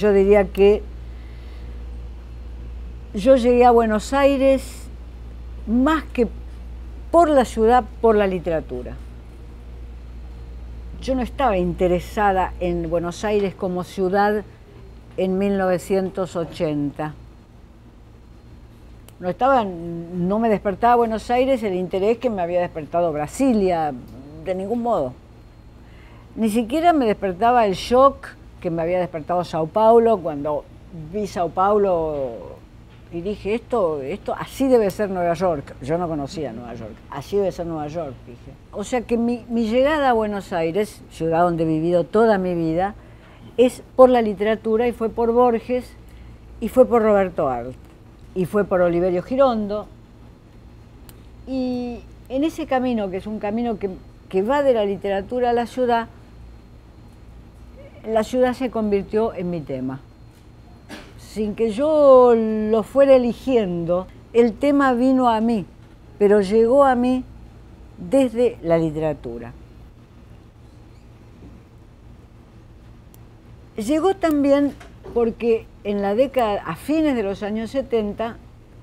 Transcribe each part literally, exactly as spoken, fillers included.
yo diría que yo llegué a Buenos Aires más que por la ciudad, por la literatura. Yo no estaba interesada en Buenos Aires como ciudad en mil novecientos ochenta. No estaba, no me despertaba Buenos Aires el interés que me había despertado Brasilia, de ningún modo. Ni siquiera me despertaba el shock que me había despertado Sao Paulo cuando vi Sao Paulo y dije, esto, esto así debe ser Nueva York. Yo no conocía Nueva York, así debe ser Nueva York, dije. O sea que mi, mi llegada a Buenos Aires, ciudad donde he vivido toda mi vida, es por la literatura y fue por Borges y fue por Roberto Arlt y fue por Oliverio Girondo. Y en ese camino, que es un camino que, que va de la literatura a la ciudad, la ciudad se convirtió en mi tema. Sin que yo lo fuera eligiendo, el tema vino a mí, pero llegó a mí desde la literatura. Llegó también porque en la década, a fines de los años setenta,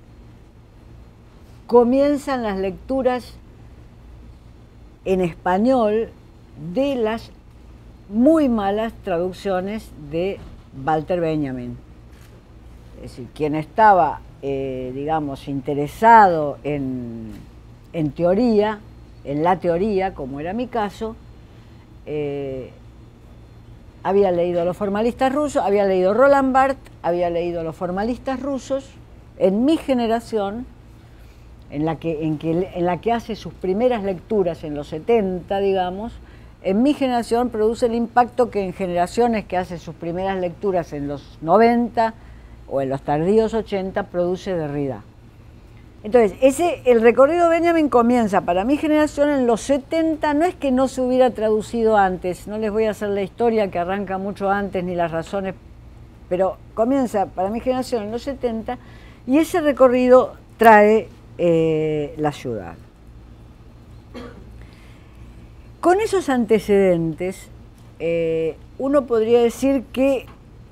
comienzan las lecturas en español de las muy malas traducciones de Walter Benjamin. Es decir, quien estaba, eh, digamos, interesado en, en teoría, en la teoría, como era mi caso, eh, había leído a los formalistas rusos, había leído Roland Barthes, había leído a los formalistas rusos, en mi generación, en la que, en que, en la que hace sus primeras lecturas en los setenta, digamos, en mi generación produce el impacto que en generaciones que hacen sus primeras lecturas en los noventa o en los tardíos ochenta produce Derrida. Entonces, ese, el recorrido de Benjamin comienza para mi generación en los setenta, no es que no se hubiera traducido antes, no les voy a hacer la historia que arranca mucho antes ni las razones, pero comienza para mi generación en los setenta y ese recorrido trae eh, la ciudad. Con esos antecedentes, eh, uno podría decir que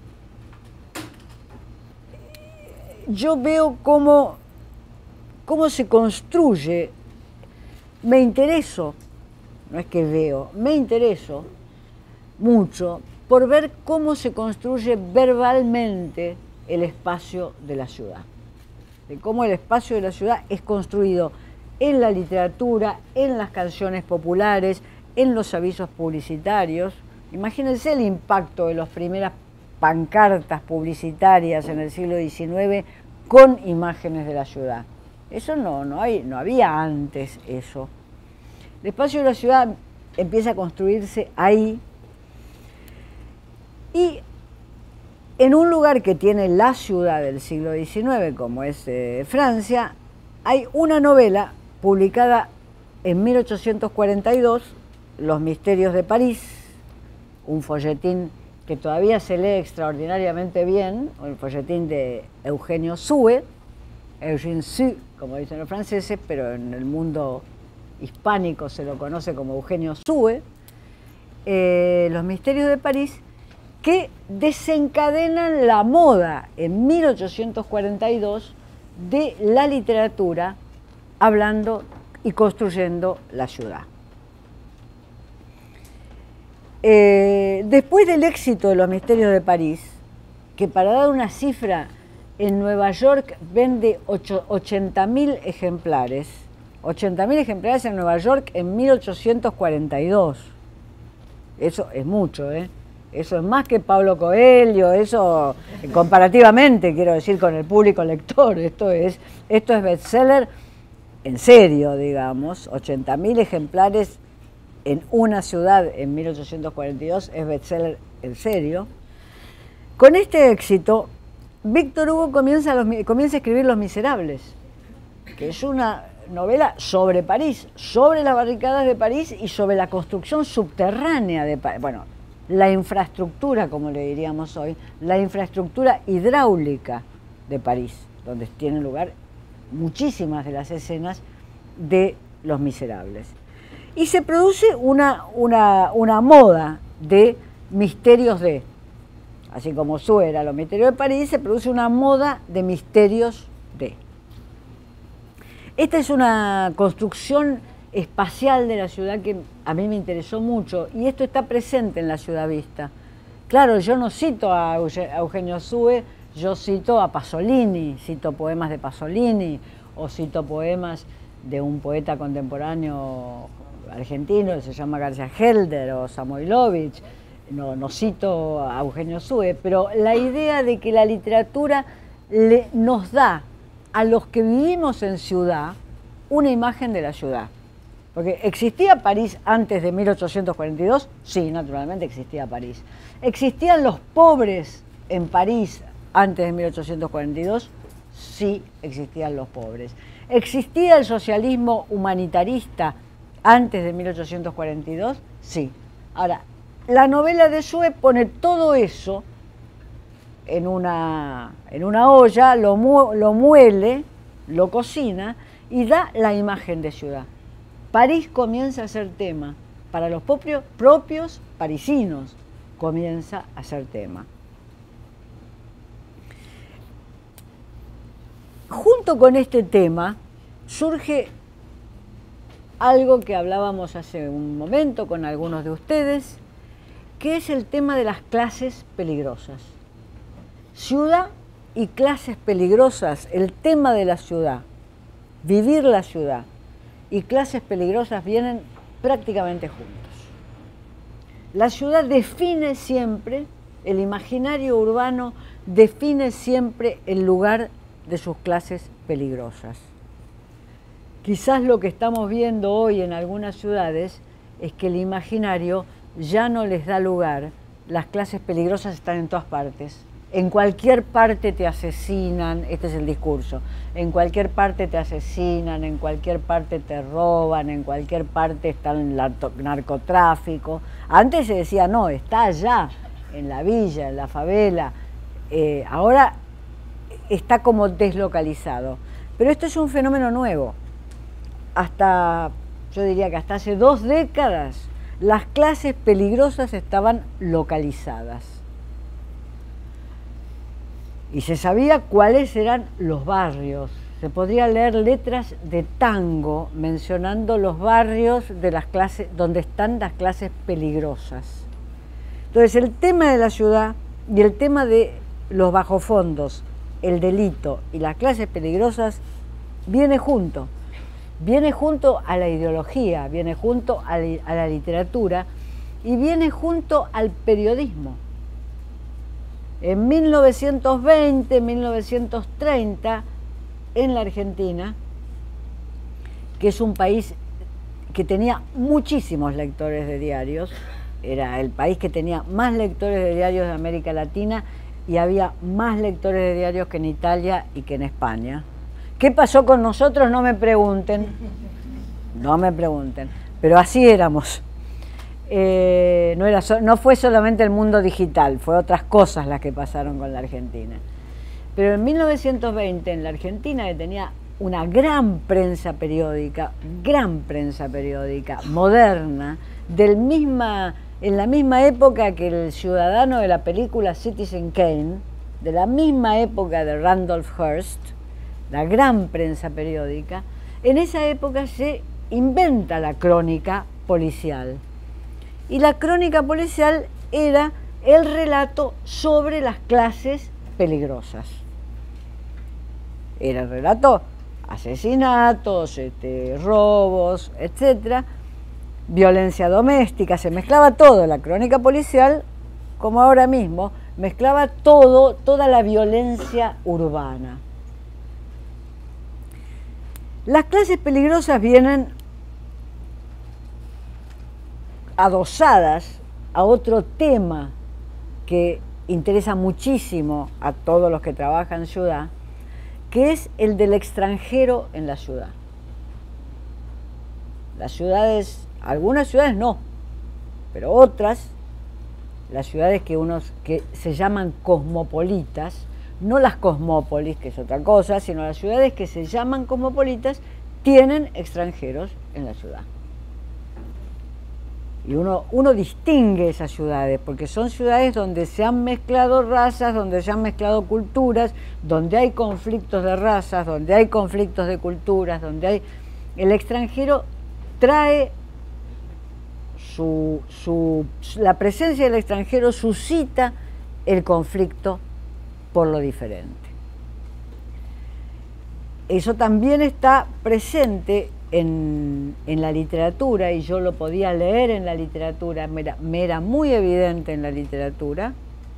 yo veo cómo, cómo se construye, me intereso, no es que veo, me intereso mucho por ver cómo se construye verbalmente el espacio de la ciudad, de cómo el espacio de la ciudad es construido en la literatura, en las canciones populares, en los avisos publicitarios. Imagínense el impacto de las primeras pancartas publicitarias en el siglo diecinueve con imágenes de la ciudad. Eso no, no, hay, no había antes eso. El espacio de la ciudad empieza a construirse ahí y en un lugar que tiene la ciudad del siglo diecinueve, como es eh, Francia, hay una novela publicada en mil ochocientos cuarenta y dos, Los misterios de París, un folletín que todavía se lee extraordinariamente bien, el folletín de Eugenio Sue, Eugène Sue, como dicen los franceses, pero en el mundo hispánico se lo conoce como Eugenio Sue, eh, Los misterios de París, que desencadenan la moda en mil ochocientos cuarenta y dos de la literatura hablando y construyendo la ciudad. Eh, después del éxito de Los misterios de París, que para dar una cifra, en Nueva York vende ochenta mil ejemplares, ochenta mil ejemplares en Nueva York en mil ochocientos cuarenta y dos. Eso es mucho, ¿eh? Eso es más que Paulo Coelho, eso comparativamente, quiero decir, con el público lector. Esto es, esto es bestseller en serio, digamos, ochenta mil ejemplares en una ciudad en mil ochocientos cuarenta y dos es bestseller en serio. Con este éxito, Víctor Hugo comienza, los, comienza a escribir Los Miserables, que es una novela sobre París, sobre las barricadas de París y sobre la construcción subterránea de París. Bueno, la infraestructura, como le diríamos hoy, la infraestructura hidráulica de París, donde tienen lugar muchísimas de las escenas de Los Miserables. Y se produce una, una, una moda de misterios de... Así como Sue era los misterios de París, se produce una moda de misterios de. Esta es una construcción espacial de la ciudad que a mí me interesó mucho, y esto está presente en La Ciudad Vista. Claro, yo no cito a Eugenio Sue, yo cito a Pasolini, cito poemas de Pasolini, o cito poemas de un poeta contemporáneo argentino que se llama García Helder o Samoilovich. No, no cito a Eugenio Sue, pero la idea de que la literatura le, nos da a los que vivimos en ciudad una imagen de la ciudad. Porque ¿existía París antes de mil ochocientos cuarenta y dos? Sí, naturalmente existía París. ¿Existían los pobres en París antes de mil ochocientos cuarenta y dos? Sí, existían los pobres. ¿Existía el socialismo humanitarista antes de mil ochocientos cuarenta y dos? Sí. Ahora, la novela de Sue pone todo eso en una, en una olla, lo, mu lo muele, lo cocina y da la imagen de ciudad. París comienza a ser tema, para los propios, propios parisinos comienza a ser tema. Junto con este tema surge algo que hablábamos hace un momento con algunos de ustedes, que es el tema de las clases peligrosas. Ciudad y clases peligrosas, el tema de la ciudad, vivir la ciudad y clases peligrosas vienen prácticamente juntos. La ciudad define siempre, el imaginario urbano define siempre el lugar de sus clases peligrosas. Quizás lo que estamos viendo hoy en algunas ciudades es que el imaginario ya no les da lugar, las clases peligrosas están en todas partes. En cualquier parte te asesinan, este es el discurso, en cualquier parte te asesinan, en cualquier parte te roban, en cualquier parte está el narcotráfico. Antes se decía, no, está allá, en la villa, en la favela, eh, ahora está como deslocalizado. Pero esto es un fenómeno nuevo. Hasta, yo diría que hasta hace dos décadas, las clases peligrosas estaban localizadas. Y se sabía cuáles eran los barrios. Se podría leer letras de tango mencionando los barrios de las clases, donde están las clases peligrosas. Entonces, el tema de la ciudad y el tema de los bajofondos, el delito y las clases peligrosas viene junto. Viene junto a la ideología, viene junto a la, a la literatura y viene junto al periodismo. En mil novecientos veinte, mil novecientos treinta, en la Argentina, que es un país que tenía muchísimos lectores de diarios, era el país que tenía más lectores de diarios de América Latina y había más lectores de diarios que en Italia y que en España. ¿Qué pasó con nosotros? No me pregunten, no me pregunten, pero así éramos. Eh, no, era so, no fue solamente el mundo digital, fue otras cosas las que pasaron con la Argentina. Pero en mil novecientos veinte, en la Argentina, que tenía una gran prensa periódica, gran prensa periódica, moderna, del misma, en la misma época que el ciudadano de la película Citizen Kane, de la misma época de Randolph Hearst, la gran prensa periódica, en esa época se inventa la crónica policial. Y la crónica policial era el relato sobre las clases peligrosas. Era el relato asesinatos, este, robos, etcétera, violencia doméstica, se mezclaba todo. La crónica policial, como ahora mismo, mezclaba todo, toda la violencia urbana. Las clases peligrosas vienen adosadas a otro tema que interesa muchísimo a todos los que trabajan en ciudad, que es el del extranjero en la ciudad. Las ciudades, algunas ciudades no, pero otras, las ciudades que, unos, que se llaman cosmopolitas, no las cosmópolis, que es otra cosa, sino las ciudades que se llaman cosmopolitas, tienen extranjeros en la ciudad. Y uno, uno distingue esas ciudades, porque son ciudades donde se han mezclado razas, donde se han mezclado culturas, donde hay conflictos de razas, donde hay conflictos de culturas, donde hay... El extranjero trae su, su... La presencia del extranjero suscita el conflicto por lo diferente. Eso también está presente En, en la literatura, y yo lo podía leer en la literatura, me era, me era muy evidente en la literatura.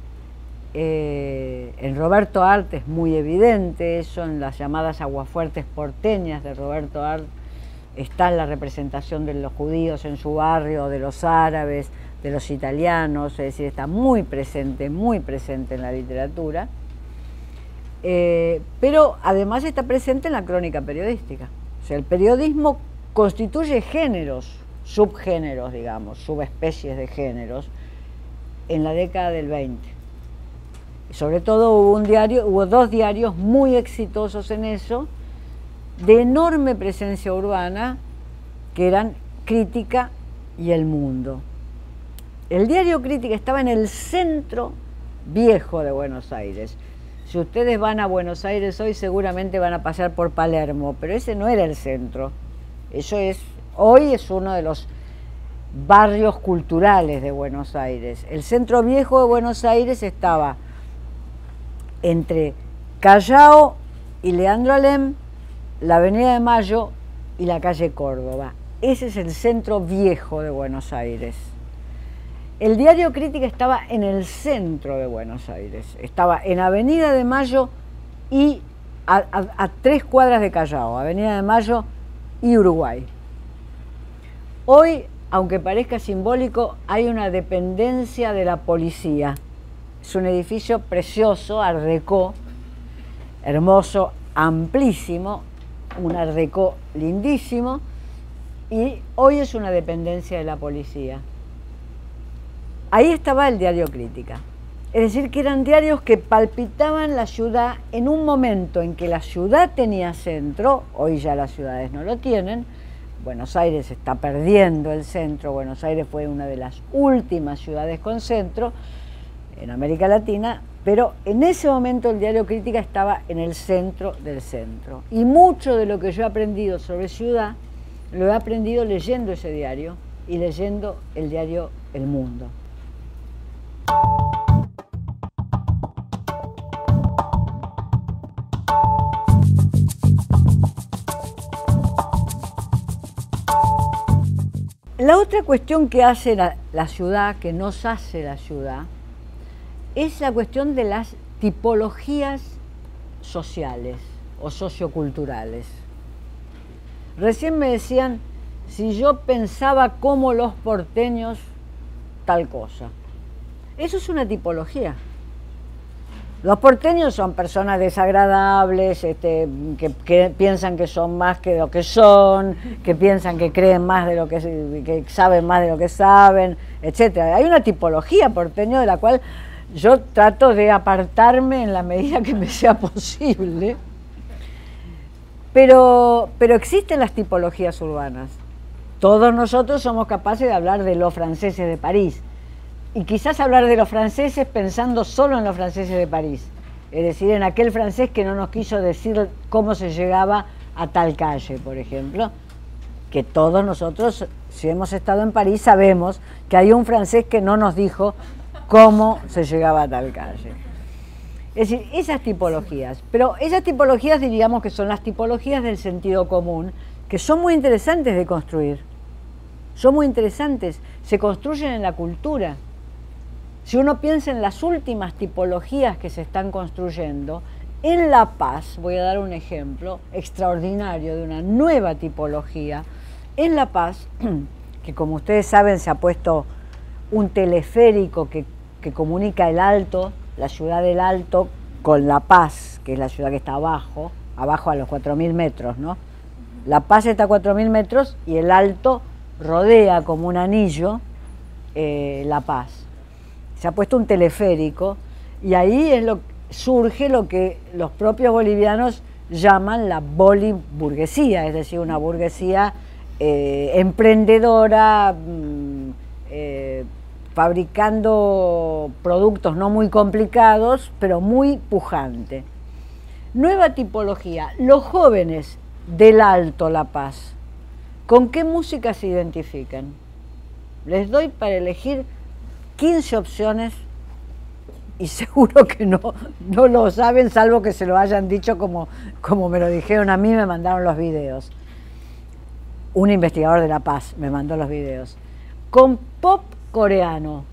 Eh, en Roberto Arlt es muy evidente eso, en las llamadas aguafuertes porteñas de Roberto Arlt está la representación de los judíos en su barrio, de los árabes, de los italianos, es decir, está muy presente, muy presente en la literatura, eh, pero además está presente en la crónica periodística. O sea, el periodismo constituye géneros, subgéneros, digamos, subespecies de géneros, en la década del veinte. Y sobre todo hubo un diario, hubo dos diarios muy exitosos en eso, de enorme presencia urbana, que eran Crítica y El Mundo. El diario Crítica estaba en el centro viejo de Buenos Aires. Si ustedes van a Buenos Aires hoy, seguramente van a pasar por Palermo, pero ese no era el centro. Eso es, hoy es uno de los barrios culturales de Buenos Aires. El centro viejo de Buenos Aires estaba entre Callao y Leandro Alem, la Avenida de Mayo y la calle Córdoba. Ese es el centro viejo de Buenos Aires. El diario Crítica estaba en el centro de Buenos Aires, estaba en Avenida de Mayo y a, a, a tres cuadras de Callao, Avenida de Mayo y Uruguay. Hoy, aunque parezca simbólico, hay una dependencia de la policía. Es un edificio precioso, Art Deco, hermoso, amplísimo, un Art Deco lindísimo, y hoy es una dependencia de la policía. Ahí estaba el diario Crítica. Es decir, que eran diarios que palpitaban la ciudad en un momento en que la ciudad tenía centro, hoy ya las ciudades no lo tienen, Buenos Aires está perdiendo el centro, Buenos Aires fue una de las últimas ciudades con centro en América Latina, pero en ese momento el diario Crítica estaba en el centro del centro. Y mucho de lo que yo he aprendido sobre ciudad, lo he aprendido leyendo ese diario y leyendo el diario El Mundo. La otra cuestión que hace la, la ciudad, que nos hace la ciudad, es la cuestión de las tipologías sociales o socioculturales. Recién me decían si yo pensaba como los porteños tal cosa. Eso es una tipología. Los porteños son personas desagradables, este, que, que piensan que son más que lo que son, que piensan que creen más de lo que, que saben más de lo que saben, etcétera. Hay una tipología porteño de la cual yo trato de apartarme en la medida que me sea posible, pero, pero existen las tipologías urbanas. Todos nosotros somos capaces de hablar de los franceses de París, y quizás hablar de los franceses pensando solo en los franceses de París, es decir, en aquel francés que no nos quiso decir cómo se llegaba a tal calle, por ejemplo, que todos nosotros, si hemos estado en París, sabemos que hay un francés que no nos dijo cómo se llegaba a tal calle. Es decir, esas tipologías, pero esas tipologías diríamos que son las tipologías del sentido común, que son muy interesantes de construir, son muy interesantes, se construyen en la cultura. Si uno piensa en las últimas tipologías que se están construyendo, en La Paz, voy a dar un ejemplo extraordinario de una nueva tipología, en La Paz, que como ustedes saben se ha puesto un teleférico que, que comunica el Alto, la ciudad del Alto, con La Paz, que es la ciudad que está abajo, abajo a los cuatro mil metros, ¿no? La Paz está a cuatro mil metros y el Alto rodea como un anillo eh, La Paz. Se ha puesto un teleférico y ahí es lo, surge lo que los propios bolivianos llaman la boliburguesía, es decir, una burguesía eh, emprendedora, mmm, eh, fabricando productos no muy complicados, pero muy pujante. Nueva tipología, los jóvenes del Alto La Paz. ¿Con qué música se identifican? Les doy para elegir quince opciones y seguro que no, no lo saben, salvo que se lo hayan dicho como, como me lo dijeron a mí, me mandaron los videos. Un investigador de La Paz me mandó los videos. Con pop coreano.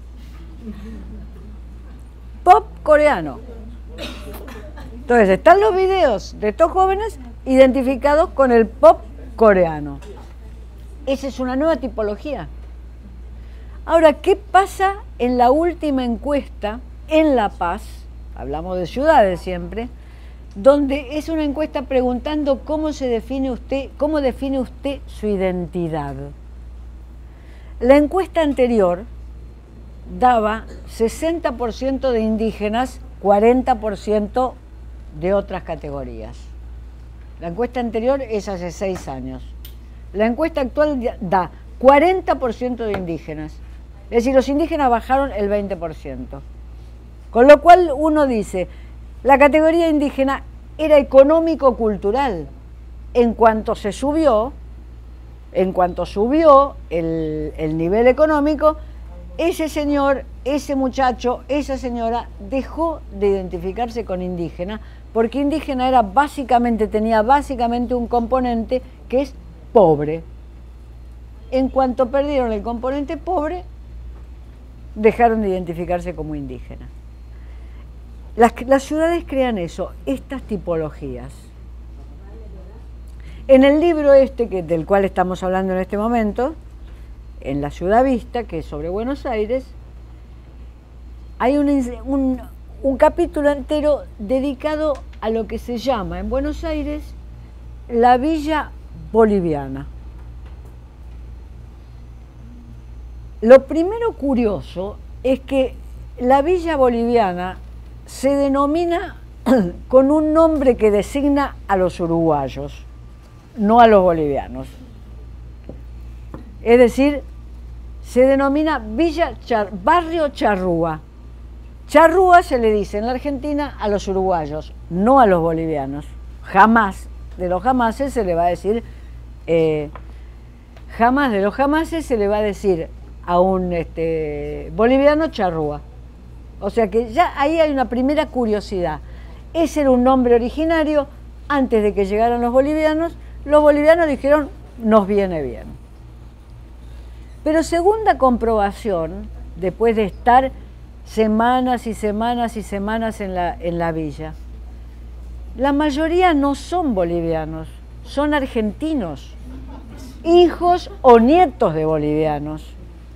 Pop coreano. Entonces, están los videos de estos jóvenes identificados con el pop coreano. Esa es una nueva tipología. Ahora, ¿qué pasa en la última encuesta en La Paz? Hablamos de ciudades siempre, donde es una encuesta preguntando cómo se define usted, cómo define usted su identidad. La encuesta anterior daba sesenta por ciento de indígenas, cuarenta por ciento de otras categorías. La encuesta anterior es hace seis años. La encuesta actual da cuarenta por ciento de indígenas. Es decir, los indígenas bajaron el veinte por ciento. Con lo cual uno dice, la categoría indígena era económico-cultural. En cuanto se subió, en cuanto subió el, el nivel económico, ese señor, ese muchacho, esa señora dejó de identificarse con indígena, porque indígena era básicamente, tenía básicamente un componente que es pobre. En cuanto perdieron el componente pobre, dejaron de identificarse como indígena. Las, las ciudades crean eso, estas tipologías. En el libro este, que, del cual estamos hablando en este momento, en La Ciudad Vista, que es sobre Buenos Aires, hay un, un, un capítulo entero dedicado a lo que se llama en Buenos Aires la Villa Boliviana. Lo primero curioso es que la Villa Boliviana se denomina con un nombre que designa a los uruguayos, no a los bolivianos. Es decir, se denomina Villa Char, Barrio Charrúa. Charrúa se le dice en la Argentina a los uruguayos, no a los bolivianos. Jamás, de los jamases se le va a decir, eh, jamás de los jamases se le va a decir a un este, boliviano charrúa. O sea que ya ahí hay una primera curiosidad. Ese era un nombre originario antes de que llegaran los bolivianos. Los bolivianos dijeron, nos viene bien. Pero segunda comprobación, después de estar semanas y semanas y semanas en la, en la villa, la mayoría no son bolivianos, son argentinos, hijos o nietos de bolivianos.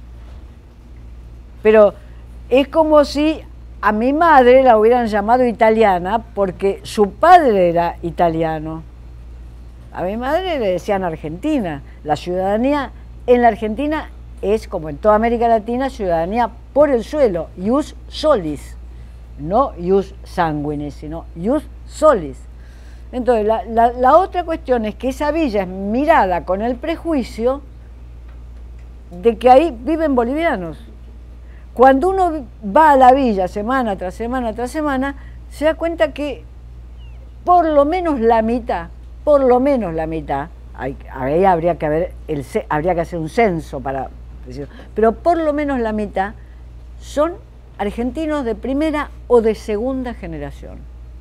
Pero es como si a mi madre la hubieran llamado italiana porque su padre era italiano. A mi madre le decían Argentina. La ciudadanía en la Argentina es, como en toda América Latina, ciudadanía por el suelo, ius solis, no ius sanguinis, sino ius solis. Entonces, la, la, la otra cuestión es que esa villa es mirada con el prejuicio de que ahí viven bolivianos. Cuando uno va a la villa semana tras semana tras semana, se da cuenta que por lo menos la mitad, por lo menos la mitad, hay, ahí habría que, haber el, habría que hacer un censo para decirlo, pero por lo menos la mitad son argentinos de primera o de segunda generación.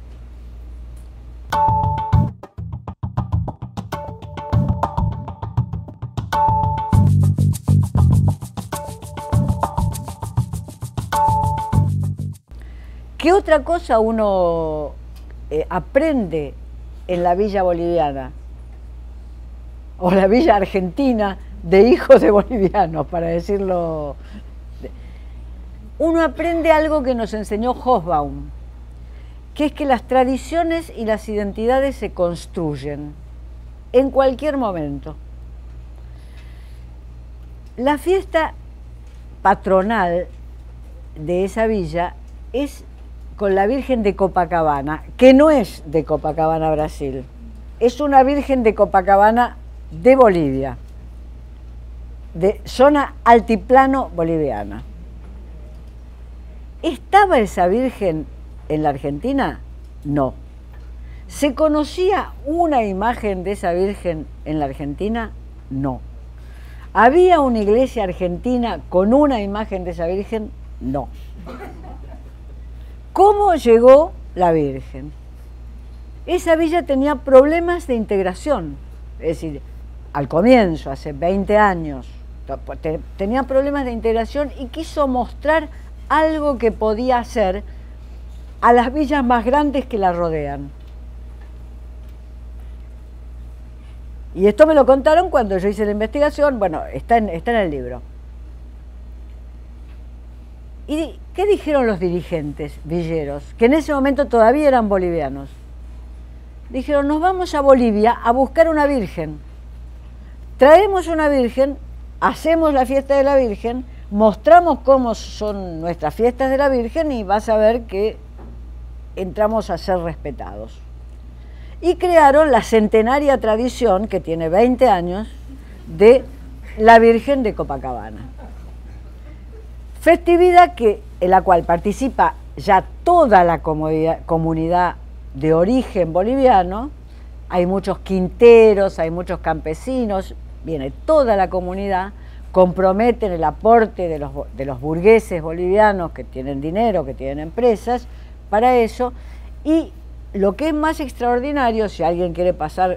¿Qué otra cosa uno eh, aprende en la villa boliviana o la villa argentina de hijos de bolivianos, para decirlo? Uno aprende algo que nos enseñó Hobsbawm, que es que las tradiciones y las identidades se construyen en cualquier momento. La fiesta patronal de esa villa es con la Virgen de Copacabana, que no es de Copacabana, Brasil, es una Virgen de Copacabana de Bolivia. de zona altiplano boliviana. ¿Estaba esa Virgen en la Argentina? No. ¿Se conocía una imagen de esa Virgen en la Argentina? No. ¿Había una iglesia argentina con una imagen de esa Virgen? No. ¿Cómo llegó la Virgen? Esa villa tenía problemas de integración, es decir, al comienzo, hace veinte años, tenía problemas de integración y quiso mostrar algo que podía hacer a las villas más grandes que la rodean. Y esto me lo contaron cuando yo hice la investigación, bueno, está en, está en el libro. ¿Y qué dijeron los dirigentes villeros? Que en ese momento todavía eran bolivianos. Dijeron, nos vamos a Bolivia a buscar una virgen. Traemos una virgen, hacemos la fiesta de la Virgen, mostramos cómo son nuestras fiestas de la Virgen y vas a ver que entramos a ser respetados. Y crearon la centenaria tradición, que tiene veinte años, de la Virgen de Copacabana. Festividad que, en la cual participa ya toda la comunidad de origen boliviano, hay muchos quinteros, hay muchos campesinos, viene toda la comunidad, comprometen el aporte de los, de los burgueses bolivianos que tienen dinero, que tienen empresas, para eso, y lo que es más extraordinario, si alguien quiere pasar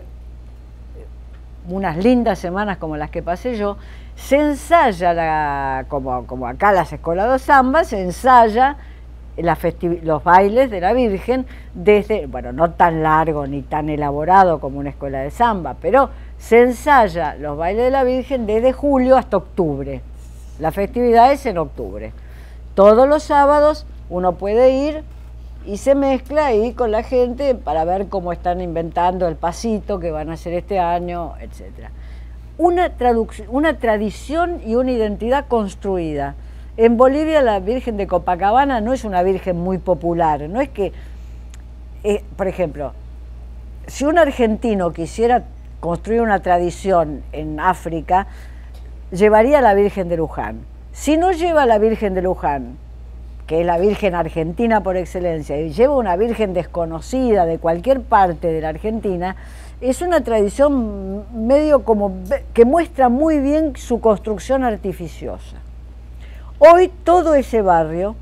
unas lindas semanas como las que pasé yo, se ensaya, la, como, como acá las escuelas de samba, se ensaya la los bailes de la Virgen desde, bueno, no tan largo ni tan elaborado como una escuela de samba, pero se ensaya los bailes de la Virgen desde julio hasta octubre. La festividad es en octubre. Todos los sábados uno puede ir y se mezcla ahí con la gente para ver cómo están inventando el pasito que van a hacer este año, etcétera. Una, una tradición y una identidad construida. En Bolivia la Virgen de Copacabana no es una Virgen muy popular, no es que, eh, por ejemplo, si un argentino quisiera construir una tradición en África, llevaría a la Virgen de Luján. Si no lleva a la Virgen de Luján, que es la Virgen argentina por excelencia, y lleva una Virgen desconocida de cualquier parte de la Argentina, es una tradición medio como que muestra muy bien su construcción artificiosa. Hoy todo ese barrio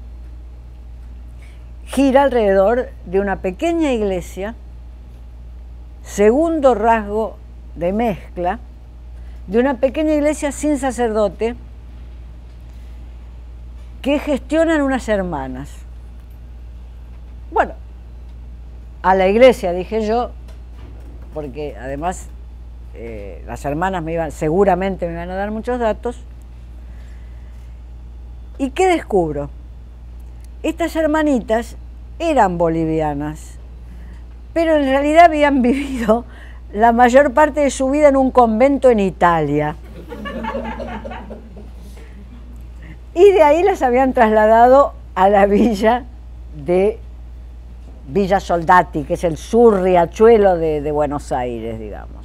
gira alrededor de una pequeña iglesia, segundo rasgo de mezcla, de una pequeña iglesia sin sacerdote, que gestionan unas hermanas. Bueno, a la iglesia, dije yo, porque además eh, las hermanas me iban, seguramente me iban a dar muchos datos. ¿Y qué descubro? Estas hermanitas eran bolivianas, pero en realidad habían vivido la mayor parte de su vida en un convento en Italia. Y de ahí las habían trasladado a la villa de Villa Soldati, que es el sur riachuelo de, de Buenos Aires, digamos.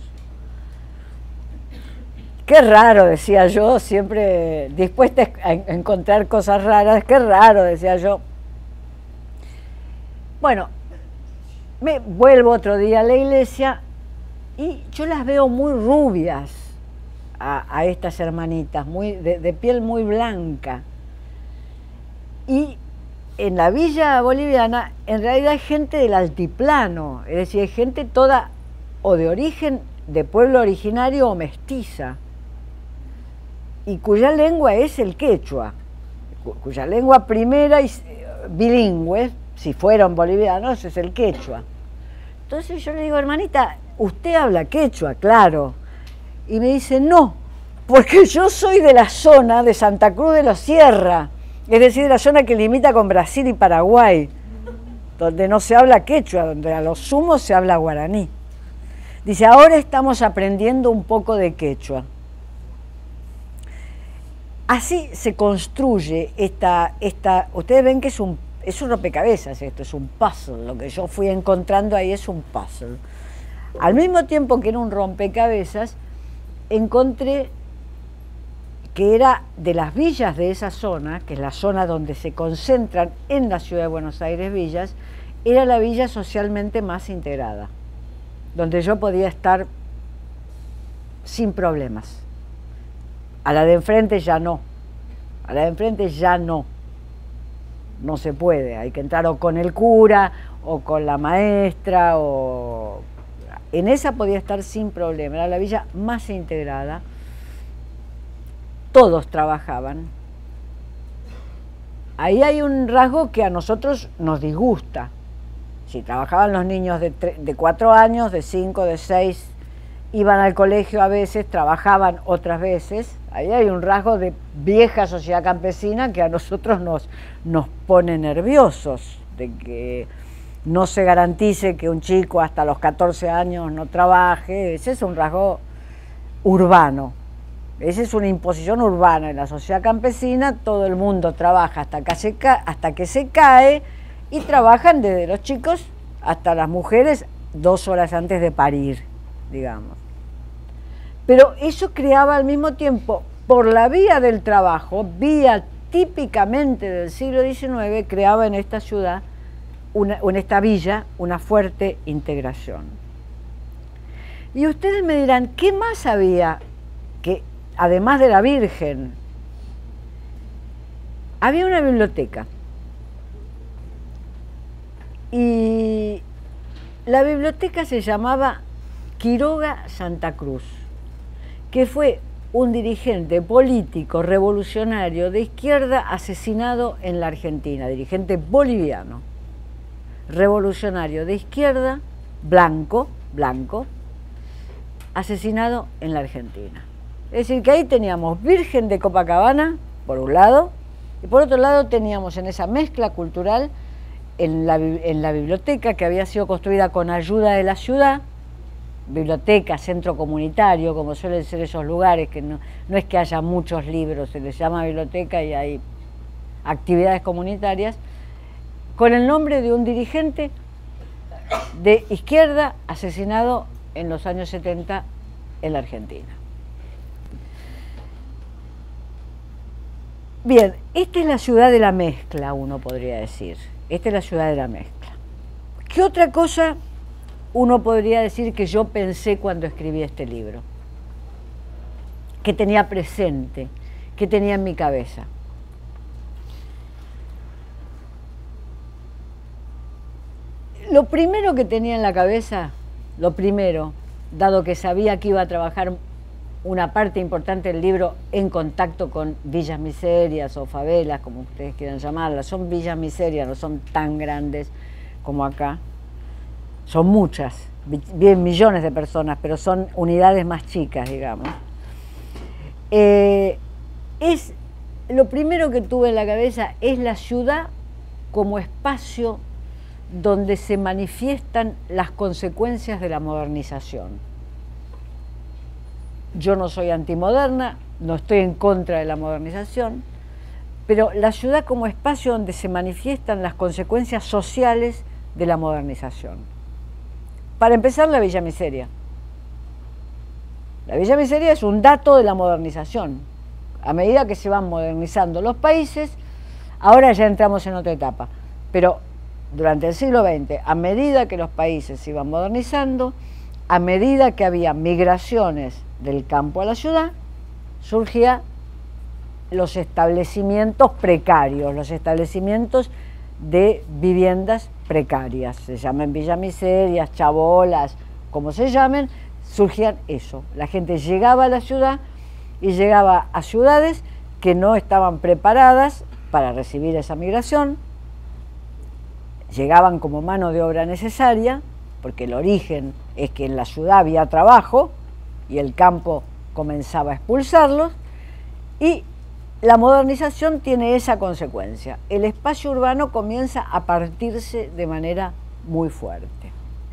Qué raro, decía yo, siempre dispuesta a encontrar cosas raras, qué raro, decía yo. Bueno, me vuelvo otro día a la iglesia y yo las veo muy rubias a, a estas hermanitas, muy, de, de piel muy blanca. Y en la villa boliviana, en realidad hay gente del altiplano, es decir, hay gente toda o de origen de pueblo originario o mestiza, y cuya lengua es el quechua, cuya lengua primera y bilingüe, si fueron bolivianos, es el quechua. Entonces yo le digo, hermanita, ¿usted habla quechua? Claro. Y me dice, no, porque yo soy de la zona de Santa Cruz de los Sierra, es decir, de la zona que limita con Brasil y Paraguay, donde no se habla quechua, donde a lo sumo se habla guaraní. Dice, ahora estamos aprendiendo un poco de quechua. Así se construye esta, esta, ustedes ven que es un, es un rompecabezas esto, es un puzzle, lo que yo fui encontrando ahí es un puzzle. Al mismo tiempo que era un rompecabezas, encontré que era de las villas de esa zona, que es la zona donde se concentran en la ciudad de Buenos Aires villas, era la villa socialmente más integrada, donde yo podía estar sin problemas. A la de enfrente ya no, a la de enfrente ya no, no se puede, hay que entrar o con el cura, o con la maestra, o... En esa podía estar sin problema, era la villa más integrada, todos trabajaban. Ahí hay un rasgo que a nosotros nos disgusta. Si trabajaban los niños de, de cuatro años, de cinco, de seis, iban al colegio a veces, trabajaban otras veces. Ahí hay un rasgo de vieja sociedad campesina que a nosotros nos, nos pone nerviosos, de que no se garantice que un chico hasta los catorce años no trabaje. Ese es un rasgo urbano. Esa es una imposición urbana en la sociedad campesina, todo el mundo trabaja hasta que se cae, hasta que se cae y trabajan desde los chicos hasta las mujeres dos horas antes de parir, digamos. Pero eso creaba al mismo tiempo, por la vía del trabajo, vía típicamente del siglo diecinueve, creaba en esta ciudad, una, en esta villa, una fuerte integración. Y ustedes me dirán, ¿qué más había que además de la Virgen? Había una biblioteca. Y la biblioteca se llamaba Quiroga Santa Cruz, que fue un dirigente político revolucionario de izquierda asesinado en la Argentina, dirigente boliviano, revolucionario de izquierda, blanco, blanco, asesinado en la Argentina. Es decir, que ahí teníamos Virgen de Copacabana, por un lado, y por otro lado teníamos en esa mezcla cultural, en la, en la biblioteca que había sido construida con ayuda de la ciudad, biblioteca, centro comunitario, como suelen ser esos lugares, que no, no es que haya muchos libros, se les llama biblioteca y hay actividades comunitarias, con el nombre de un dirigente de izquierda asesinado en los años setenta en la Argentina. Bien, esta es la ciudad de la mezcla, uno podría decir. Esta es la ciudad de la mezcla. ¿Qué otra cosa uno podría decir que yo pensé cuando escribí este libro? Que tenía presente, que tenía en mi cabeza. Lo primero que tenía en la cabeza, lo primero, dado que sabía que iba a trabajar una parte importante del libro en contacto con villas miserias o favelas, como ustedes quieran llamarlas. Son villas miserias, no son tan grandes como acá. Son muchas, bien millones de personas, pero son unidades más chicas, digamos. Eh, es, lo primero que tuve en la cabeza es la ciudad como espacio donde se manifiestan las consecuencias de la modernización. Yo no soy antimoderna, no estoy en contra de la modernización, pero la ciudad como espacio donde se manifiestan las consecuencias sociales de la modernización. Para empezar, la Villa Miseria. La Villa Miseria es un dato de la modernización. A medida que se van modernizando los países, ahora ya entramos en otra etapa, pero durante el siglo veinte, a medida que los países se iban modernizando, a medida que había migraciones del campo a la ciudad, surgían los establecimientos precarios, los establecimientos de viviendas precarias, se llaman villas miserias, chabolas, como se llamen, surgían eso. La gente llegaba a la ciudad y llegaba a ciudades que no estaban preparadas para recibir esa migración, llegaban como mano de obra necesaria, porque el origen es que en la ciudad había trabajo y el campo comenzaba a expulsarlos, y la modernización tiene esa consecuencia. El espacio urbano comienza a partirse de manera muy fuerte.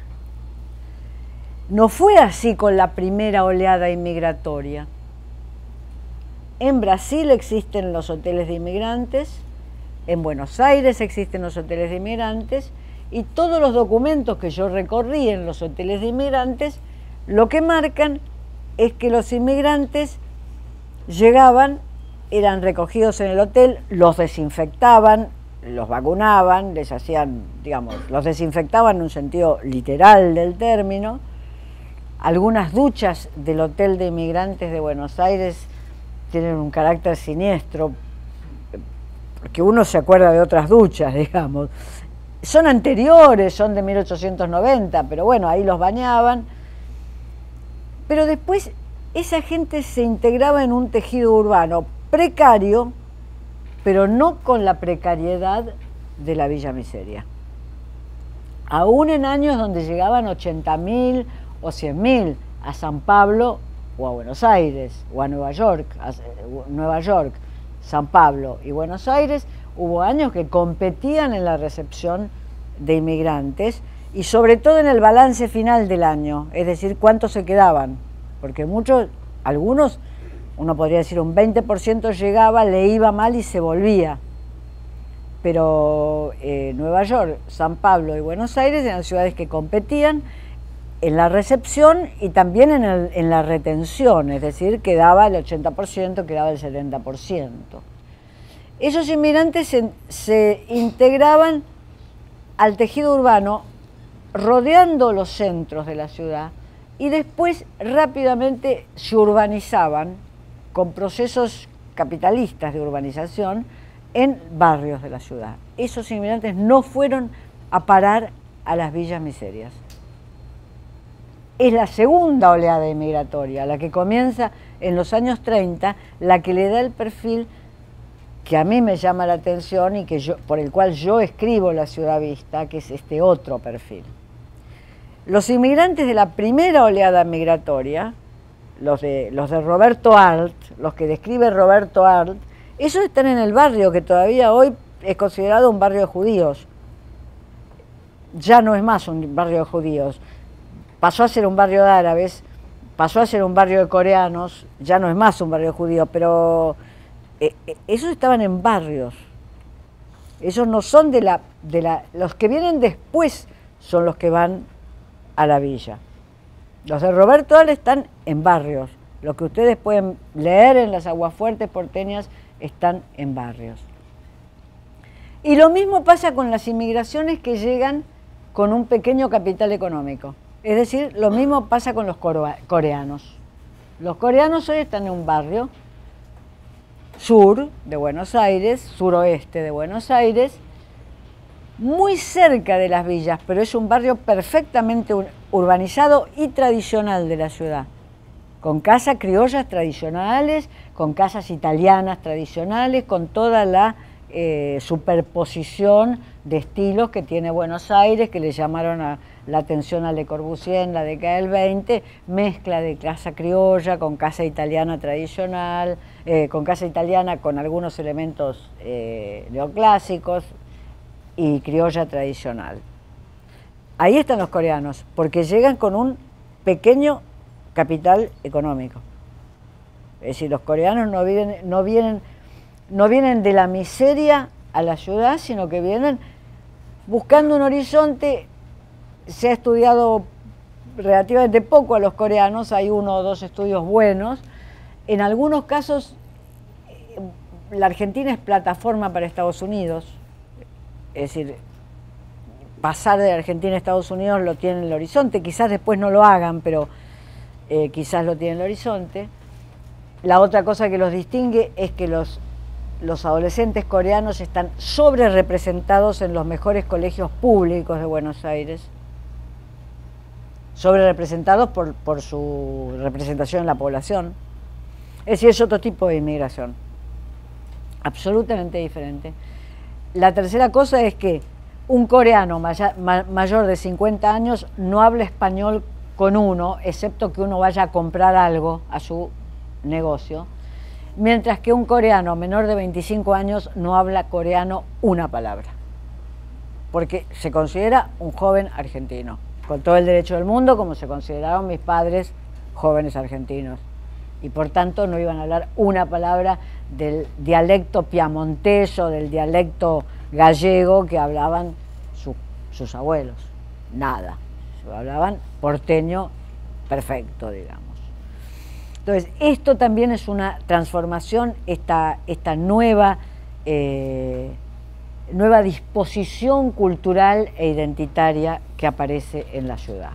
No fue así con la primera oleada inmigratoria. En Brasil existen los hoteles de inmigrantes, en Buenos Aires existen los hoteles de inmigrantes, y todos los documentos que yo recorrí en los hoteles de inmigrantes, lo que marcan es que los inmigrantes llegaban eran recogidos en el hotel, los desinfectaban, los vacunaban, les hacían, digamos, los desinfectaban en un sentido literal del término. Algunas duchas del Hotel de Inmigrantes de Buenos Aires tienen un carácter siniestro, porque uno se acuerda de otras duchas, digamos. Son anteriores, son de mil ochocientos noventa, pero bueno, ahí los bañaban. Pero después esa gente se integraba en un tejido urbano precario, pero no con la precariedad de la Villa Miseria. Aún en años donde llegaban ochenta mil o cien mil a San Pablo o a Buenos Aires o a Nueva York, a Nueva York, San Pablo y Buenos Aires, hubo años que competían en la recepción de inmigrantes y sobre todo en el balance final del año, es decir, cuántos se quedaban, porque muchos, algunos, uno podría decir un veinte por ciento llegaba, le iba mal y se volvía. Pero eh, Nueva York, San Pablo y Buenos Aires eran ciudades que competían en la recepción y también en, el, en la retención, es decir, quedaba el ochenta por ciento, quedaba el setenta por ciento. Esos inmigrantes se, se integraban al tejido urbano rodeando los centros de la ciudad y después rápidamente se urbanizaban con procesos capitalistas de urbanización en barrios de la ciudad. Esos inmigrantes no fueron a parar a las villas miserias. Es la segunda oleada inmigratoria, la que comienza en los años treinta, la que le da el perfil que a mí me llama la atención y que yo, por el cual yo escribo La Ciudad Vista, que es este otro perfil. Los inmigrantes de la primera oleada migratoria, los de, los de Roberto Arlt, los que describe Roberto Arlt, esos están en el barrio que todavía hoy es considerado un barrio de judíos. Ya no es más un barrio de judíos. Pasó a ser un barrio de árabes, pasó a ser un barrio de coreanos, ya no es más un barrio de judíos, pero eh, eh, esos estaban en barrios. Esos no son de la, de la... Los que vienen después son los que van a la villa. Los de Roberto Arlt están en barrios. Lo que ustedes pueden leer en las aguafuertes porteñas están en barrios. Y lo mismo pasa con las inmigraciones que llegan con un pequeño capital económico. Es decir, lo mismo pasa con los coreanos. Los coreanos hoy están en un barrio sur de Buenos Aires, suroeste de Buenos Aires, muy cerca de las villas, pero es un barrio perfectamente urbanizado y tradicional de la ciudad, con casas criollas tradicionales, con casas italianas tradicionales, con toda la eh, superposición de estilos que tiene Buenos Aires, que le llamaron a la atención a Le Corbusier en la década del veinte, mezcla de casa criolla con casa italiana tradicional, eh, con casa italiana con algunos elementos eh, neoclásicos y criolla tradicional. Ahí están los coreanos, porque llegan con un pequeño capital económico. Es decir, los coreanos no vienen, no vienen, no vienen de la miseria a la ciudad, sino que vienen buscando un horizonte. Se ha estudiado relativamente poco a los coreanos, hay uno o dos estudios buenos. En algunos casos, la Argentina es plataforma para Estados Unidos, es decir, pasar de Argentina a Estados Unidos lo tienen en el horizonte, quizás después no lo hagan, pero eh, quizás lo tienen en el horizonte. La otra cosa que los distingue es que los, los adolescentes coreanos están sobre representados en los mejores colegios públicos de Buenos Aires, sobre representados por, por su representación en la población. Es decir, es otro tipo de inmigración, absolutamente diferente. La tercera cosa es que un coreano maya, ma, mayor de cincuenta años no habla español con uno, excepto que uno vaya a comprar algo a su negocio, mientras que un coreano menor de veinticinco años no habla coreano una palabra, porque se considera un joven argentino, con todo el derecho del mundo, como se consideraron mis padres jóvenes argentinos, y por tanto no iban a hablar una palabra del dialecto piamontés o del dialecto gallego que hablaban su, sus abuelos, nada, hablaban porteño perfecto, digamos. Entonces, esto también es una transformación, esta, esta nueva, eh, nueva disposición cultural e identitaria que aparece en la ciudad.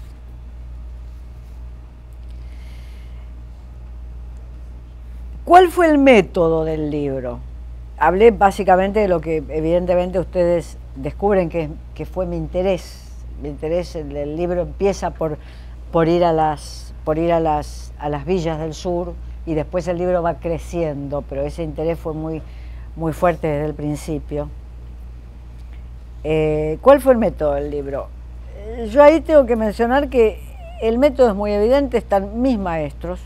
¿Cuál fue el método del libro? Hablé básicamente de lo que evidentemente ustedes descubren que, que fue mi interés. Mi interés en el libro empieza por, por ir, a las, por ir a, las, a las villas del sur y después el libro va creciendo, pero ese interés fue muy, muy fuerte desde el principio. Eh, ¿Cuál fue el método del libro? Yo ahí tengo que mencionar que el método es muy evidente, están mis maestros.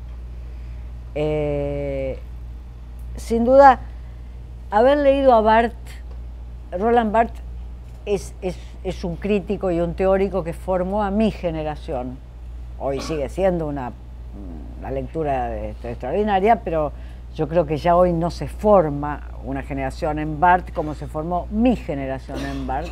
Eh, sin duda, haber leído a Barthes, Roland Barthes es, es, es un crítico y un teórico que formó a mi generación. Hoy sigue siendo una, una lectura extraordinaria, pero yo creo que ya hoy no se forma una generación en Barthes como se formó mi generación en Barthes.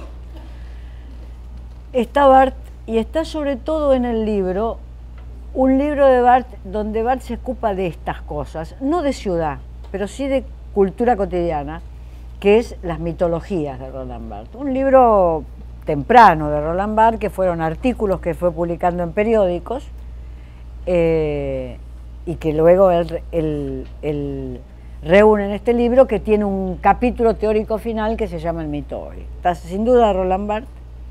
Está Barthes y está sobre todo en el libro, un libro de Barthes donde Barthes se ocupa de estas cosas, no de ciudad, pero sí de cultura cotidiana, que es las mitologías de Roland Barthes. Un libro temprano de Roland Barthes, que fueron artículos que fue publicando en periódicos, eh, y que luego él, él, él reúne en este libro, que tiene un capítulo teórico final que se llama el mito hoy. Está sin duda Roland Barthes,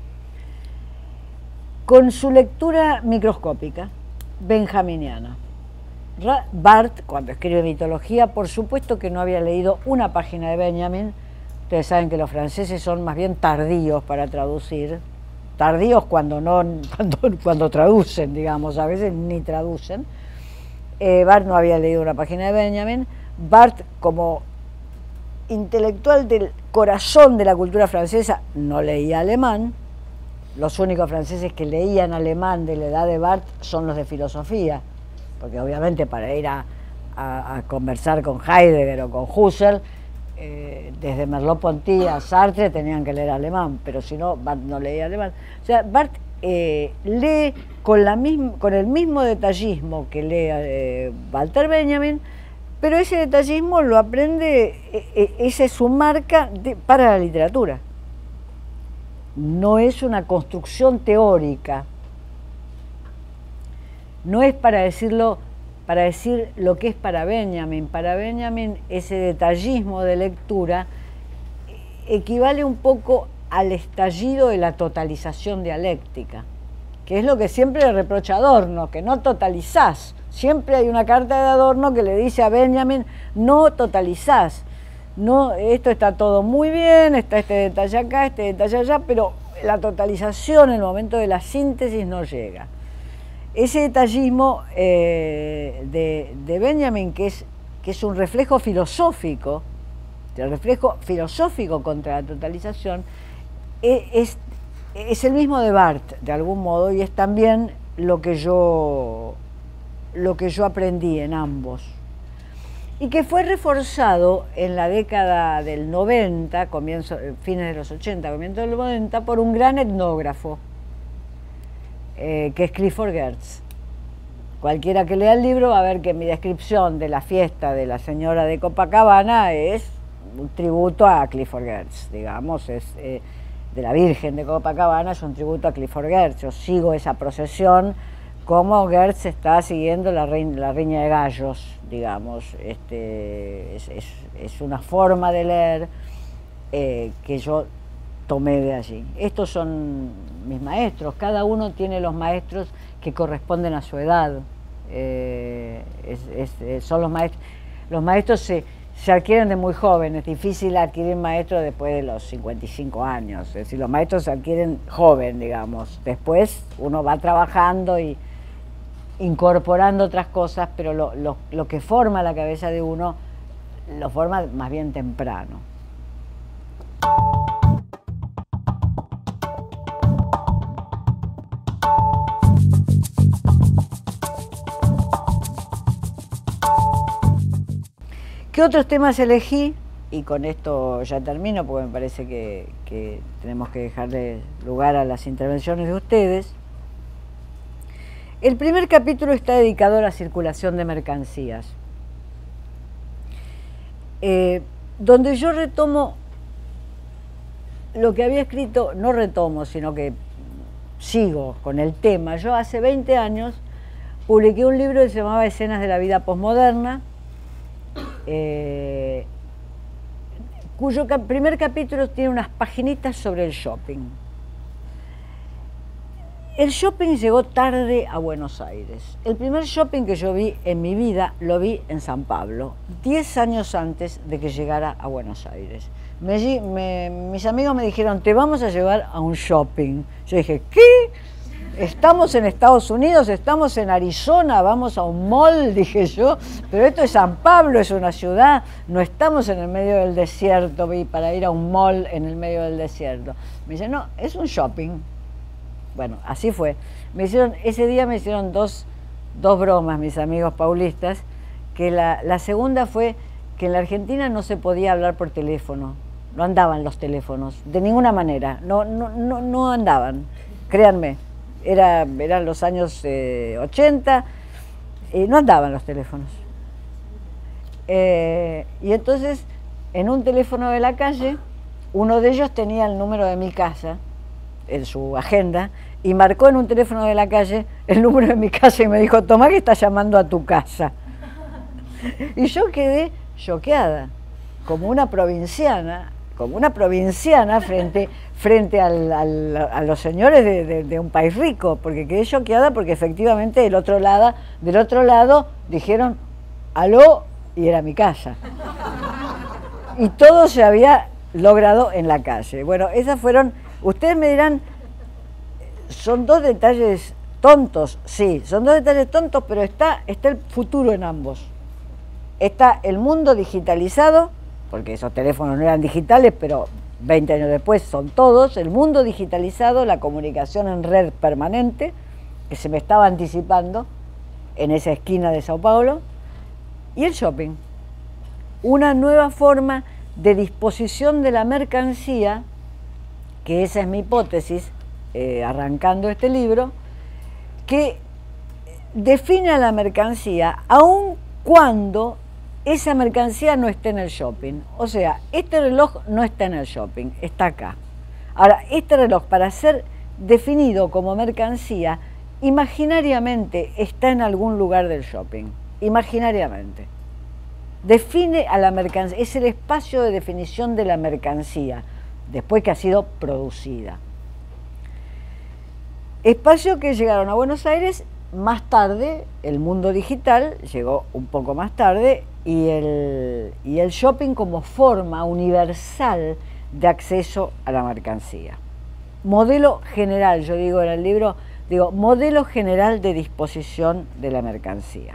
con su lectura microscópica, benjaminiana. Barthes, cuando escribe mitología, por supuesto que no había leído una página de Benjamin. Ustedes saben que los franceses son más bien tardíos para traducir, tardíos cuando, no, cuando, cuando traducen, digamos, a veces ni traducen. Eh, Barthes no había leído una página de Benjamin. Barthes, como intelectual del corazón de la cultura francesa, no leía alemán. Los únicos franceses que leían alemán de la edad de Barthes son los de filosofía, porque obviamente para ir a, a, a conversar con Heidegger o con Husserl, eh, desde Merleau-Ponty a Sartre tenían que leer alemán, pero si no, Barthes no leía alemán. O sea, Barthes eh, lee con, la misma, con el mismo detallismo que lee eh, Walter Benjamin, pero ese detallismo lo aprende, eh, esa es su marca de, para la literatura. No es una construcción teórica, no es para decirlo, para decir lo que es para Benjamin. Para Benjamin ese detallismo de lectura equivale un poco al estallido de la totalización dialéctica, que es lo que siempre le reprocha a Adorno, que no totalizás. Siempre hay una carta de Adorno que le dice a Benjamin, no totalizás. No, esto está todo muy bien, está este detalle acá, este detalle allá, pero la totalización en el momento de la síntesis no llega. Ese detallismo eh, de, de Benjamin, que es, que es un reflejo filosófico, el reflejo filosófico contra la totalización, es, es el mismo de Barthes, de algún modo, y es también lo que yo, lo que yo aprendí en ambos. Y que fue reforzado en la década del noventa, comienzo, fines de los ochenta, comienzo del noventa, por un gran etnógrafo, eh, que es Clifford Geertz. Cualquiera que lea el libro va a ver que mi descripción de la fiesta de la señora de Copacabana es un tributo a Clifford Geertz, digamos, es, eh, de la Virgen de Copacabana es un tributo a Clifford Geertz. Yo sigo esa procesión como Geertz está siguiendo la, reina, la riña de gallos, digamos. Este, es, es, es una forma de leer eh, que yo tomé de allí. Estos son mis maestros, cada uno tiene los maestros que corresponden a su edad. Eh, es, es, son los maestros, los maestros se, se adquieren de muy jóvenes, es difícil adquirir maestros después de los cincuenta y cinco años, es decir, los maestros se adquieren joven, digamos. Después uno va trabajando y incorporando otras cosas, pero lo, lo, lo que forma la cabeza de uno lo forma más bien temprano. ¿Qué otros temas elegí? Y con esto ya termino, porque me parece que, que tenemos que dejarle lugar a las intervenciones de ustedes. El primer capítulo está dedicado a la circulación de mercancías, eh, donde yo retomo lo que había escrito, no retomo, sino que sigo con el tema. Yo hace veinte años publiqué un libro que se llamaba Escenas de la vida posmoderna, eh, cuyo cap primer capítulo tiene unas paginitas sobre el shopping. El shopping llegó tarde a Buenos Aires. El primer shopping que yo vi en mi vida lo vi en San Pablo, diez años antes de que llegara a Buenos Aires. Me, me, mis amigos me dijeron, te vamos a llevar a un shopping. Yo dije, ¿qué? Estamos en Estados Unidos, estamos en Arizona, vamos a un mall, dije yo, pero esto es San Pablo, es una ciudad, no estamos en el medio del desierto, vi, para ir a un mall en el medio del desierto. Me dicen, no, es un shopping. Bueno, así fue. Me hicieron, ese día me hicieron dos, dos bromas, mis amigos paulistas, que la, la segunda fue que en la Argentina no se podía hablar por teléfono, no andaban los teléfonos, de ninguna manera, no, no, no, no andaban, créanme, era, eran los años eh, ochenta, y no andaban los teléfonos. Eh, y entonces, en un teléfono de la calle, uno de ellos tenía el número de mi casa, en su agenda, y marcó en un teléfono de la calle el número de mi casa y me dijo, tomá que está llamando a tu casa. Y yo quedé choqueada, como una provinciana, como una provinciana frente, frente al, al, a los señores de, de, de un país rico, porque quedé choqueada porque efectivamente del otro lado, del otro lado dijeron, aló, y era mi casa. Y todo se había logrado en la calle. Bueno, esas fueron... Ustedes me dirán, son dos detalles tontos, sí, son dos detalles tontos, pero está, está el futuro en ambos. Está el mundo digitalizado, porque esos teléfonos no eran digitales, pero veinte años después son todos, el mundo digitalizado, la comunicación en red permanente, que se me estaba anticipando en esa esquina de Sao Paulo, y el shopping. Una nueva forma de disposición de la mercancía, que esa es mi hipótesis, eh, arrancando este libro, que define a la mercancía aun cuando esa mercancía no esté en el shopping. O sea, este reloj no está en el shopping, está acá. Ahora, este reloj, para ser definido como mercancía, imaginariamente está en algún lugar del shopping, imaginariamente. Define a la mercancía, es el espacio de definición de la mercancía, después que ha sido producida. Espacio que llegaron a Buenos Aires más tarde, el mundo digital llegó un poco más tarde, y el, y el shopping como forma universal de acceso a la mercancía. Modelo general, yo digo en el libro, digo, modelo general de disposición de la mercancía.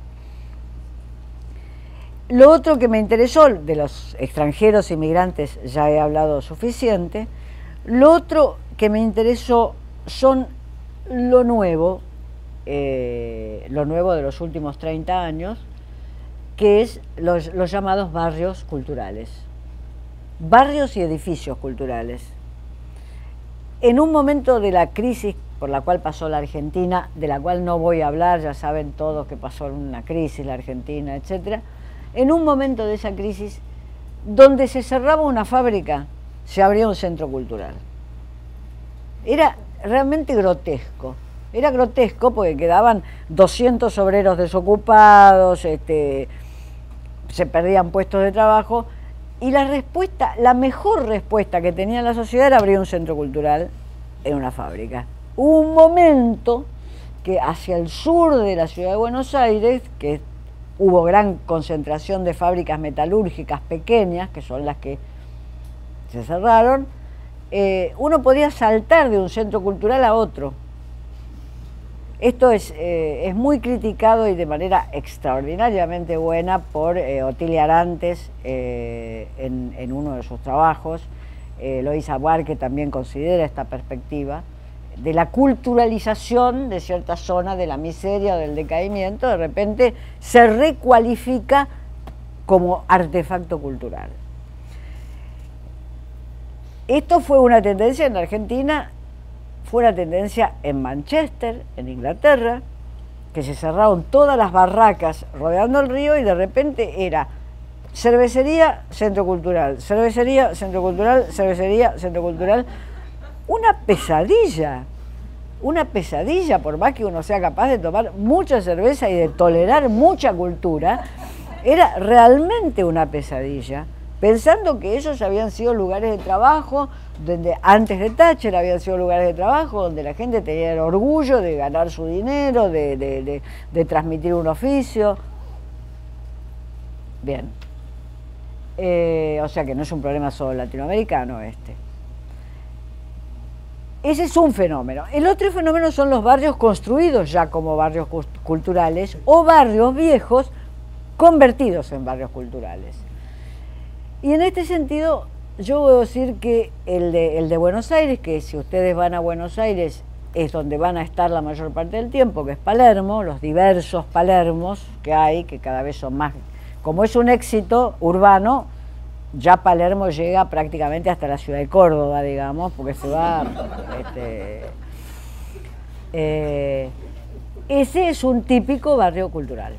Lo otro que me interesó, de los extranjeros inmigrantes ya he hablado suficiente, lo otro que me interesó son lo nuevo, eh, lo nuevo de los últimos treinta años, que es los, los llamados barrios culturales, barrios y edificios culturales. En un momento de la crisis por la cual pasó la Argentina, de la cual no voy a hablar, ya saben todos que pasó una crisis la Argentina, etcétera, en un momento de esa crisis, donde se cerraba una fábrica, se abría un centro cultural. Era realmente grotesco. Era grotesco porque quedaban doscientos obreros desocupados, este, se perdían puestos de trabajo, y la respuesta, la mejor respuesta que tenía la sociedad era abrir un centro cultural en una fábrica. Hubo un momento que hacia el sur de la ciudad de Buenos Aires, que hubo gran concentración de fábricas metalúrgicas pequeñas, que son las que se cerraron, eh, uno podía saltar de un centro cultural a otro. Esto es, eh, es muy criticado y de manera extraordinariamente buena por eh, Otilia Arantes eh, en, en uno de sus trabajos. Eh, Eloísa Buarque también considera esta perspectiva de la culturalización de cierta zona, de la miseria o del decaimiento, de repente se recualifica como artefacto cultural. Esto fue una tendencia en la Argentina, fue una tendencia en Manchester, en Inglaterra, que se cerraron todas las barracas rodeando el río y de repente era cervecería, centro cultural, cervecería, centro cultural, cervecería, centro cultural. Una pesadilla, una pesadilla, por más que uno sea capaz de tomar mucha cerveza y de tolerar mucha cultura, era realmente una pesadilla, pensando que esos habían sido lugares de trabajo, donde antes de Thatcher habían sido lugares de trabajo, donde la gente tenía el orgullo de ganar su dinero, de, de, de, de transmitir un oficio. Bien. Eh, o sea que no es un problema solo latinoamericano este. Ese es un fenómeno. El otro fenómeno son los barrios construidos ya como barrios culturales o barrios viejos convertidos en barrios culturales. Y en este sentido, yo voy a decir que el de, el de Buenos Aires, que si ustedes van a Buenos Aires es donde van a estar la mayor parte del tiempo, que es Palermo, los diversos Palermos que hay, que cada vez son más. Como es un éxito urbano, ya Palermo llega prácticamente hasta la ciudad de Córdoba, digamos, porque se va... Este, eh, ese es un típico barrio cultural.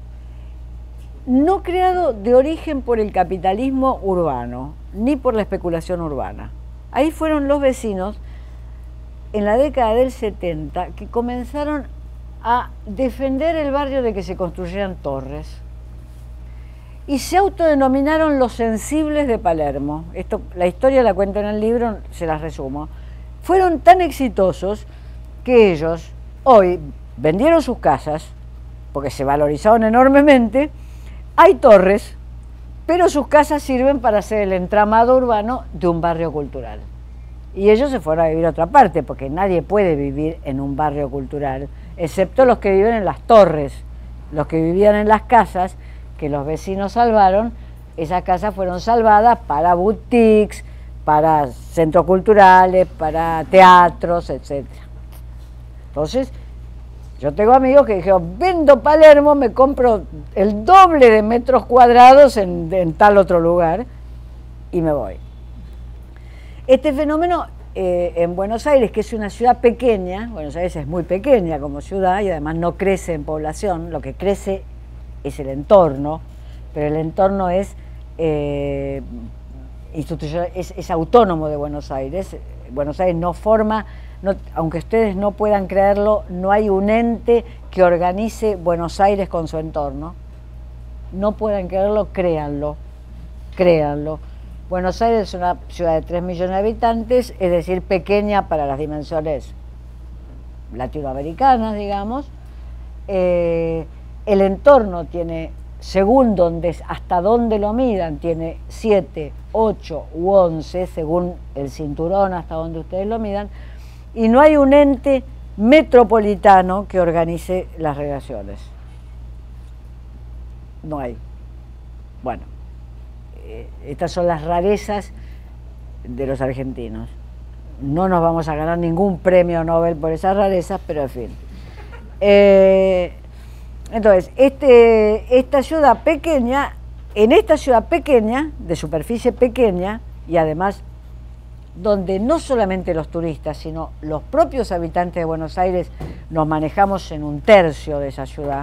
No creado de origen por el capitalismo urbano, ni por la especulación urbana. Ahí fueron los vecinos, en la década del setenta, que comenzaron a defender el barrio de que se construyeran torres. Y se autodenominaron los sensibles de Palermo. Esto, la historia la cuento en el libro, se las resumo. Fueron tan exitosos que ellos hoy vendieron sus casas, porque se valorizaron enormemente, hay torres, pero sus casas sirven para hacer el entramado urbano de un barrio cultural. Y ellos se fueron a vivir a otra parte, porque nadie puede vivir en un barrio cultural, excepto los que viven en las torres. Los que vivían en las casas que los vecinos salvaron, esas casas fueron salvadas para boutiques, para centros culturales, para teatros, etcétera. Entonces, yo tengo amigos que dijeron, vendo Palermo, me compro el doble de metros cuadrados en, en tal otro lugar y me voy. Este fenómeno eh, en Buenos Aires, que es una ciudad pequeña, Buenos Aires es muy pequeña como ciudad y además no crece en población, lo que crece es el entorno, pero el entorno es, eh, institucional, es, es autónomo de Buenos Aires. Buenos Aires no forma, no, aunque ustedes no puedan creerlo, no hay un ente que organice Buenos Aires con su entorno. No puedan creerlo, créanlo, créanlo. Buenos Aires es una ciudad de tres millones de habitantes, es decir, pequeña para las dimensiones latinoamericanas, digamos. Eh, El entorno tiene, según donde, hasta dónde lo midan, tiene siete, ocho u once, según el cinturón hasta donde ustedes lo midan, y no hay un ente metropolitano que organice las relaciones. No hay. Bueno, eh, estas son las rarezas de los argentinos. No nos vamos a ganar ningún premio Nobel por esas rarezas, pero en fin. Eh, Entonces, este, esta ciudad pequeña, en esta ciudad pequeña, de superficie pequeña, y además donde no solamente los turistas, sino los propios habitantes de Buenos Aires nos manejamos en un tercio de esa ciudad,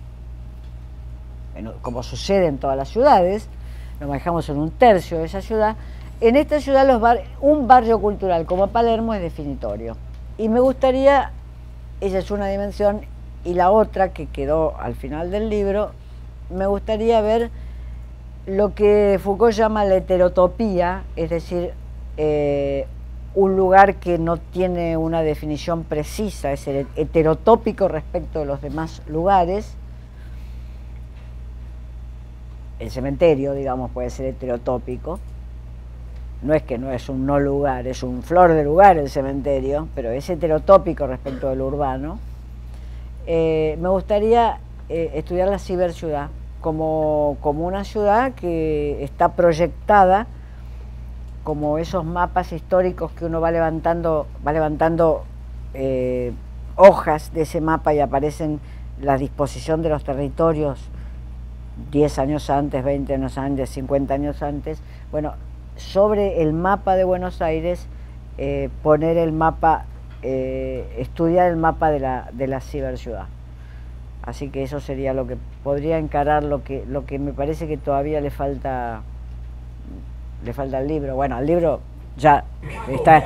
como sucede en todas las ciudades, nos manejamos en un tercio de esa ciudad. En esta ciudad los bar, un barrio cultural como Palermo es definitorio. Y me gustaría, esa es una dimensión, y la otra que quedó al final del libro, me gustaría ver lo que Foucault llama la heterotopía, es decir, eh, un lugar que no tiene una definición precisa, es el heterotópico respecto de los demás lugares. El cementerio, digamos, puede ser heterotópico. No es que no es un no lugar, es un flor de lugar el cementerio, pero es heterotópico respecto del urbano. Eh, me gustaría eh, estudiar la ciberciudad como, como una ciudad que está proyectada como esos mapas históricos que uno va levantando, va levantando eh, hojas de ese mapa y aparecen la disposición de los territorios diez años antes, veinte años antes, cincuenta años antes. Bueno, sobre el mapa de Buenos Aires eh, poner el mapa, Eh, estudiar el mapa de la, de la ciberciudad. Así que eso sería lo que podría encarar, lo que, lo que me parece que todavía le falta, le falta al libro. Bueno, al libro ya está,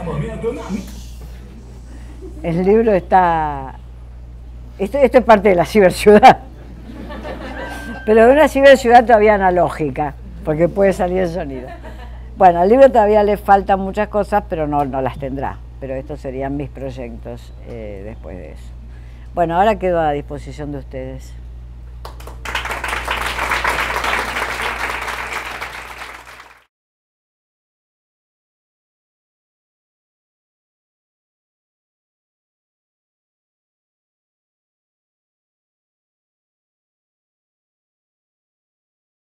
el libro está, esto, esto es parte de la ciberciudad, pero de una ciberciudad todavía analógica, porque puede salir el sonido. Bueno, al libro todavía le faltan muchas cosas, pero no, no las tendrá, pero estos serían mis proyectos eh, después de eso. Bueno, ahora quedo a disposición de ustedes.